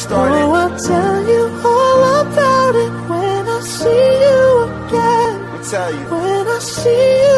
Oh, I'll tell you all about it when I see you again. When I see you